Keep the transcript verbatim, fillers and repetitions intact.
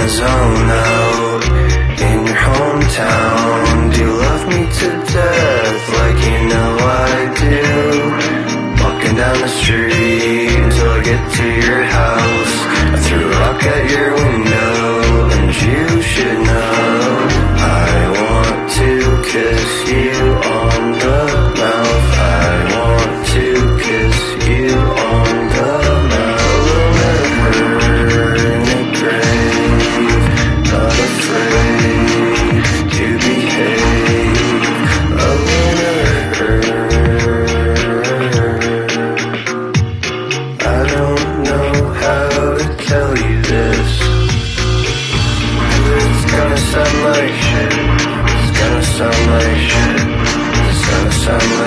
zone out in your hometown. Do you love me to death like you know I do? Walking down the street until I get to your house. I threw a rock at your window, and you should know I want to kiss you on the mouth. I want to kiss you on the mouth. Alone in a grave, not afraid to behave. A winner. I don't know how to tell you this, 'cause it's gonna sound like shit. It's gonna sound like shit. It's gonna sound like